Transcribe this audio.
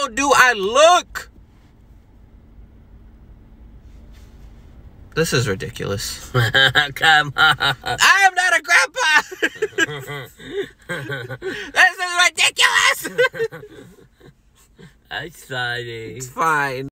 old do I look? This is ridiculous. Come on. I am not a grandpa. This is ridiculous. That's funny. It's fine.